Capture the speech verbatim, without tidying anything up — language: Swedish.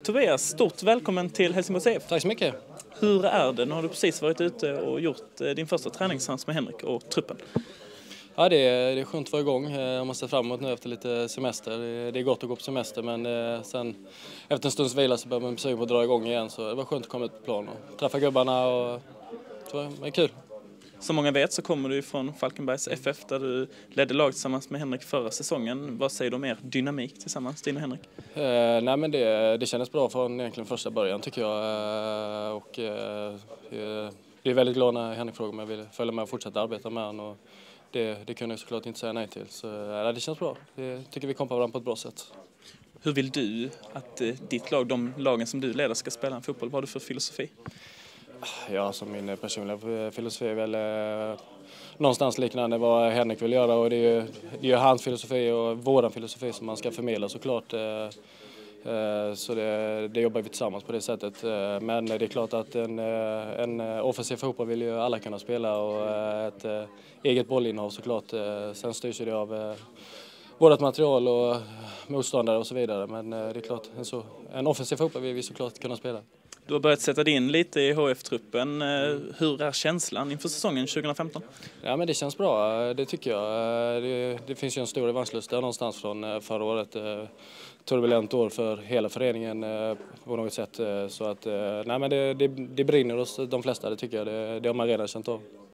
Tobias, stort välkommen till Helsingborgs I F. Tack så mycket. Hur är det? Nu har du precis varit ute och gjort din första träningschans med Henrik och truppen. Ja, det är, det är skönt att vara igång. Jag måste fram emot nu efter lite semester. Det är gott att gå på semester, men sen efter en stunds vila så börjar man suga på att dra igång igen. Så det var skönt att komma ut på plan och träffa gubbarna och det var kul. Som många vet så kommer du från Falkenbergs F F där du ledde lag tillsammans med Henrik förra säsongen. Vad säger du om er dynamik tillsammans, din och Henrik? Eh, nej men det, det kändes bra från egentligen första början tycker jag. Eh, och eh, det är väldigt glad när Henrik frågade om jag ville följa med och fortsätta arbeta med honom. Och det, det kunde jag såklart inte säga nej till. Så eh, det känns bra. Det tycker vi kompar varandra på ett bra sätt. Hur vill du att eh, ditt lag, de lagen som du leder, ska spela en fotboll? Vad har du för filosofi? Ja, som min personliga filosofi är väl eh, någonstans liknande vad Henrik vill göra, och det är ju, det är ju hans filosofi och våran filosofi som man ska förmedla såklart. Eh, eh, så det, det jobbar vi tillsammans på det sättet. Eh, men det är klart att en, en offensiv fotboll vill ju alla kunna spela, och eh, ett eh, eget bollinnehav såklart. Eh, sen styrs det av eh, vårt material och motståndare och så vidare. Men eh, det är klart, en, så, en offensiv fotboll vill vi såklart kunna spela. Du har börjat sätta dig in lite i H F-truppen. Hur är känslan inför säsongen tjugo femton? Ja, men det känns bra, det tycker jag. Det, det finns ju en stor revanschlust där någonstans från förra året. Turbulent år för hela föreningen på något sätt. Så att, nej, men det, det, det brinner hos de flesta, det tycker jag. Det, det har man redan känt av.